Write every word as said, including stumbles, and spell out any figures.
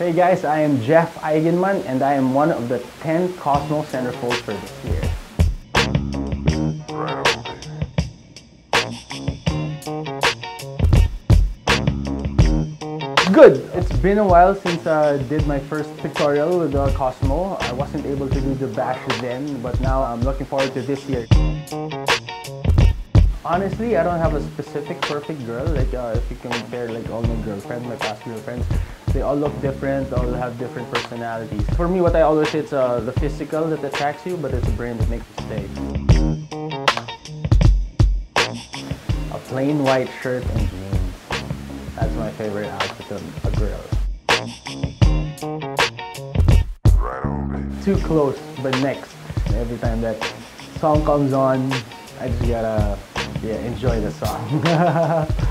Hey guys, I am Geoff Eigenmann and I am one of the ten Cosmo Centerfolds for this year. Good! It's been a while since I did my first pictorial with the Cosmo. I wasn't able to do the bash then, but now I'm looking forward to this year. Honestly, I don't have a specific perfect girl. Like uh, if you compare like all my girlfriends, my past girlfriends, they all look different, they all have different personalities. For me, what I always say, it's uh, the physical that attracts you, but it's the brain that makes you stay. A plain white shirt and jeans. That's my favorite outfit of a girl. Right on, baby. Too close, but next. Every time that song comes on, I just gotta yeah, enjoy the song.